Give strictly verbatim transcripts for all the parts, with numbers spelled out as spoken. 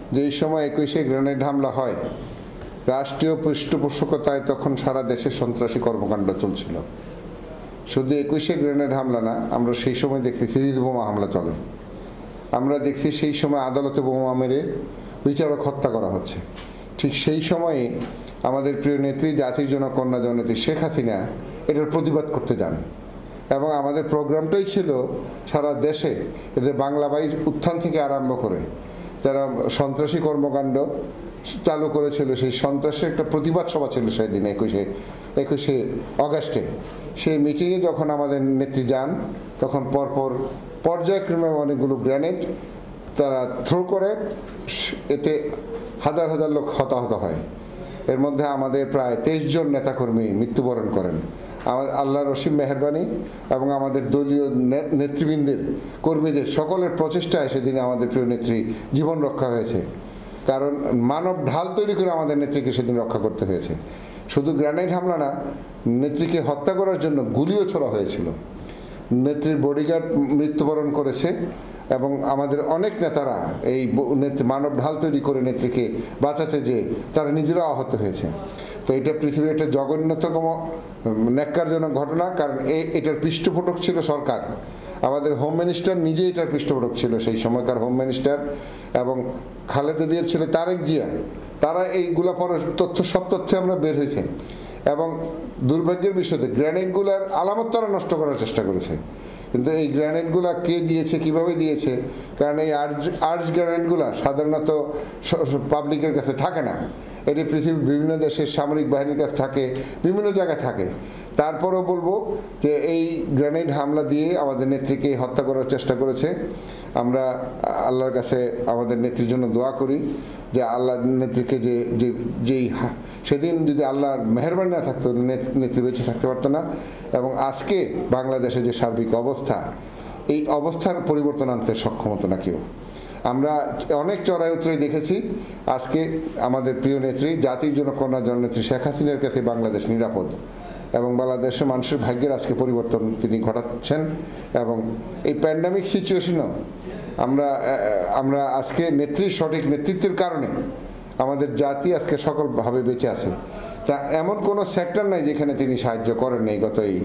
যে এই সময় একুশে গ্রেনেড হামলা হয়, রাষ্ট্রীয় পৃষ্ঠপোষকতায় তখন সারা দেশে সন্ত্রাসী কর্মকাণ্ড চলছিল। শুধু একুশে গ্রেনেড হামলা না, আমরা সেই সময় দেখছি সিরিজ বোমা হামলা চলে। আমরা দেখছি সেই সময় আদালতে বোমা মেরে বিচারক হত্যা করা হচ্ছে। ঠিক সেই সময়ে আমাদের প্রিয় নেত্রী, জাতির জনক কন্যা জননেত্রী শেখ হাসিনা এটার প্রতিবাদ করতে যান, এবং আমাদের প্রোগ্রামটাই ছিল সারা দেশে এদের বাংলা বাইর উত্থান থেকে আরম্ভ করে যারা সন্ত্রাসী কর্মকাণ্ড চালু করেছিল, সেই সন্ত্রাসের একটা প্রতিবাদ সভা ছিল সেদিন একুশে একুশে অগাস্টে। সেই মিটিংয়ে যখন আমাদের নেত্রী যান, তখন পরপর পর্যায়ক্রমে অনেকগুলো গ্রেনেড তারা থ্রো করে, এতে হাজার হাজার লোক হতাহত হয়। এর মধ্যে আমাদের প্রায় তেইশ জন নেতাকর্মী মৃত্যুবরণ করেন। আল্লাহর অসীম মেহেরবানি এবং আমাদের দলীয় নেতৃবৃন্দের কর্মীদের সকলের প্রচেষ্টায় সেদিন আমাদের প্রিয় নেত্রী জীবন রক্ষা হয়েছে। কারণ মানব ঢাল তৈরি করে আমাদের নেত্রীকে সেদিন রক্ষা করতে হয়েছে। শুধু গ্রেনেড হামলা না, নেত্রীকে হত্যা করার জন্য গুলিও ছোড়া হয়েছিল। নেত্রীর বডিগার্ড মৃত্যুবরণ করেছে এবং আমাদের অনেক নেতারা এই মানব ঢাল তৈরি করে নেত্রীকে বাঁচাতে যেয়ে তারা নিজেরা আহত হয়েছে। তো এটা পৃথিবীর একটা জঘন্যতম ন্যাক্কারজনক ঘটনা, কারণ এই এটার পৃষ্ঠপোষক ছিল সরকার। আমাদের হোম মিনিস্টার নিজেই এটার পৃষ্ঠপোষক ছিল, সেই সময়কার হোম মিনিস্টার, এবং খালেদা জিয়ার ছেলে তারেক জিয়া। তারা এইগুলা পরে তথ্য সব তথ্য আমরা বের হয়েছে, এবং দুর্ভাগ্যের বিষয়তে গ্রেনেডগুলার আলামত তারা নষ্ট করার চেষ্টা করেছে। কিন্তু এই গ্রেনেডগুলা কে দিয়েছে, কিভাবে দিয়েছে, কারণ এই আর্জ আর্জ গ্রেনেডগুলা সাধারণত পাবলিকের কাছে থাকে না। এটি পৃথিবীর বিভিন্ন দেশের সামরিক বাহিনীর কাছে থাকে, বিভিন্ন জায়গায় থাকে। তারপরেও বলবো যে এই গ্রেনেড হামলা দিয়ে আমাদের নেত্রীকে হত্যা করার চেষ্টা করেছে। আমরা আল্লাহর কাছে আমাদের নেত্রীর জন্য দোয়া করি যে আল্লাহ নেত্রীকে যে যেই সেদিন যদি আল্লাহর মেহেরবানি না থাকতো, নেত্রী বেঁচে থাকতে পারতো না। এবং আজকে বাংলাদেশে যে সার্বিক অবস্থা, এই অবস্থার পরিবর্তন আনতে সক্ষম হতো না কেউ। আমরা অনেক চড়াই উতরে দেখেছি। আজকে আমাদের প্রিয় নেত্রী, জাতির জনক কন্যা জননেত্রী শেখ হাসিনার কাছে বাংলাদেশ নিরাপদ, এবং বাংলাদেশের মানুষের ভাগ্যের আজকে পরিবর্তন তিনি ঘটাচ্ছেন। এবং এই প্যান্ডামিক সিচুয়েশনও আমরা আমরা আজকে নেত্রীর সঠিক নেতৃত্বের কারণে আমাদের জাতি আজকে সকলভাবে বেঁচে আছে। তা এমন কোনো সেক্টর নাই যেখানে তিনি সাহায্য করেন নাই গত এই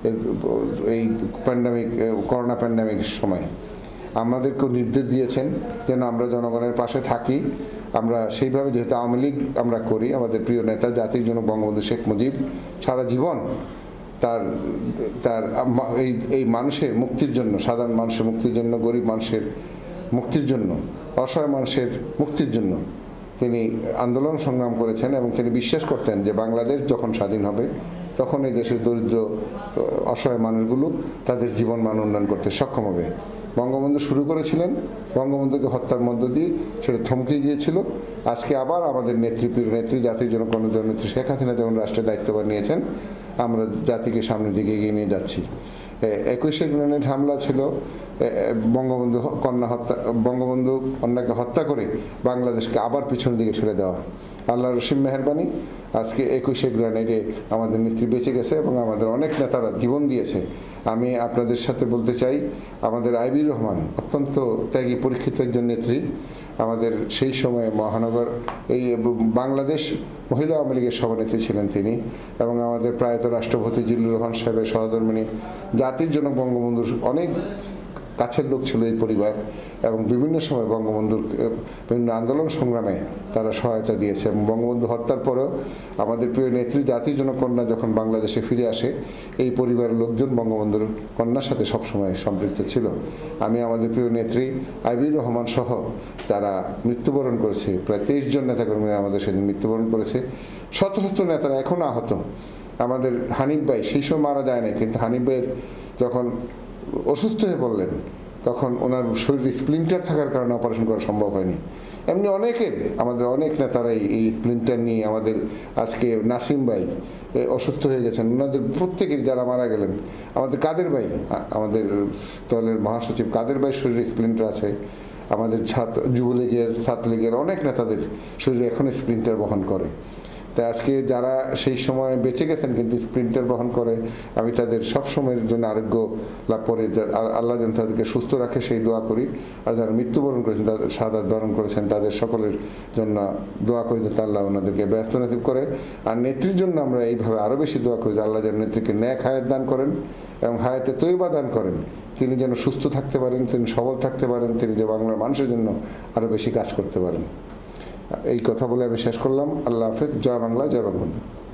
এই প্যান্ডামিক করোনা প্যান্ডামিকের সময়। আমাদেরকেও নির্দেশ দিয়েছেন যেন আমরা জনগণের পাশে থাকি। আমরা সেইভাবে, যেহেতু আওয়ামী লীগ আমরা করি, আমাদের প্রিয় নেতা জাতির জনক বঙ্গবন্ধু শেখ মুজিব সারা জীবন তার তার এই এই মানুষের মুক্তির জন্য, সাধারণ মানুষের মুক্তির জন্য, গরিব মানুষের মুক্তির জন্য, অসহায় মানুষের মুক্তির জন্য তিনি আন্দোলন সংগ্রাম করেছেন। এবং তিনি বিশ্বাস করতেন যে বাংলাদেশ যখন স্বাধীন হবে তখন এই দেশের দরিদ্র অসহায় মানুষগুলো তাদের জীবন মান উন্নয়ন করতে সক্ষম হবে। বঙ্গবন্ধু শুরু করেছিলেন, বঙ্গবন্ধুকে হত্যার মধ্য দিয়ে সেটা থমকে গিয়েছিল। আজকে আবার আমাদের নেত্রী, প্রিয় নেত্রী, জাতির জনক কন্যা জননেত্রী শেখ হাসিনা যখন রাষ্ট্রের দায়িত্বভার নিয়েছেন, আমরা জাতিকে সামনের দিকে এগিয়ে নিয়ে যাচ্ছি। একুশে গ্রেনেড হামলা ছিল বঙ্গবন্ধু কন্যা হত্যা, বঙ্গবন্ধু কন্যাকে হত্যা করে বাংলাদেশকে আবার পিছনের দিকে ঠেলে দেওয়া। আল্লাহর অসীম মেহেরবানি, আজকে একুশে গ্রেনেডে আমাদের নেত্রী বেঁচে গেছে এবং আমাদের অনেক নেতারা জীবন দিয়েছে। আমি আপনাদের সাথে বলতে চাই, আমাদের আইবির রহমান অত্যন্ত ত্যাগী পরীক্ষিত একজন নেত্রী। আমাদের সেই সময়ে মহানগর এই বাংলাদেশ মহিলা আওয়ামী লীগের সভানেত্রী ছিলেন তিনি, এবং আমাদের প্রয়াত রাষ্ট্রপতি জিল্লুর রহমান সাহেবের সহধর্মিণী, জাতির জনক বঙ্গবন্ধুর অনেক কাছের লোক ছিল এই পরিবার, এবং বিভিন্ন সময় বঙ্গবন্ধুর বিভিন্ন আন্দোলন সংগ্রামে তারা সহায়তা দিয়েছে। এবং বঙ্গবন্ধু হত্যার পরেও আমাদের প্রিয় নেত্রী, জাতির জনক কন্যা যখন বাংলাদেশে ফিরে আসে, এই পরিবারের লোকজন বঙ্গবন্ধুর কন্যার সাথে সবসময় সম্পৃক্ত ছিল। আমি আমাদের প্রিয় নেত্রী আইবির রহমান সহ যারা মৃত্যুবরণ করেছে, প্রায় তেইশ জন নেতাকর্মী আমাদের সেদিন মৃত্যুবরণ করেছে। শত শত নেতারা এখনও আহত। আমাদের হানিফ ভাই সেই সময় মারা যায় না, কিন্তু হানিফ ভাইয়ের যখন অসুস্থ হয়ে পড়লেন তখন ওনার শরীরে স্প্লিন্টার থাকার কারণে অপারেশন করা সম্ভব হয়নি। এমনি অনেকের, আমাদের অনেক নেতারাই এই স্প্লিন্টার নিয়ে, আমাদের আজকে নাসিম ভাই অসুস্থ হয়ে গেছেন, ওনাদের প্রত্যেকের যারা মারা গেলেন, আমাদের কাদের ভাই, আমাদের দলের মহাসচিব কাদের ভাই শরীরে স্প্লিন্টার আছে, আমাদের ছাত্র যুবলীগের ছাত্রলীগের অনেক নেতাদের শরীরে এখনও স্প্লিন্টার বহন করে। তাই আজকে যারা সেই সময় বেঁচে গেছেন কিন্তু স্প্রিন্টার বহন করে, আমি তাদের সব সময়ের জন্য আরোগ্য লাভ করে আল্লাহ যেন তাদেরকে সুস্থ রাখে সেই দোয়া করি। আর যারা মৃত্যুবরণ করেছেন, তাদের শাহাদাত বরণ করেছেন, তাদের সকলের জন্য দোয়া করি যে আল্লাহ ওনাদেরকে ব্যস্ত নসিব করে। আর নেত্রীর জন্য আমরা এইভাবে আরও বেশি দোয়া করি যে আল্লাহ যেন নেত্রীকে ন্যাক হায়াত দান করেন এবং হায়াতে তৈবা দান করেন, তিনি যেন সুস্থ থাকতে পারেন, তিনি সবল থাকতে পারেন, তিনি যে বাংলার মানুষের জন্য আরও বেশি কাজ করতে পারেন। এই কথা বলে আমি শেষ করলাম। আল্লাহ হাফেজ। জয় বাংলা, জয় বঙ্গবন্ধু।